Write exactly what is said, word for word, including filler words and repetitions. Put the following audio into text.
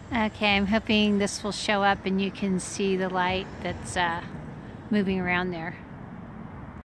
Okay, I'm hoping this will show up and you can see the light that's uh, moving around there.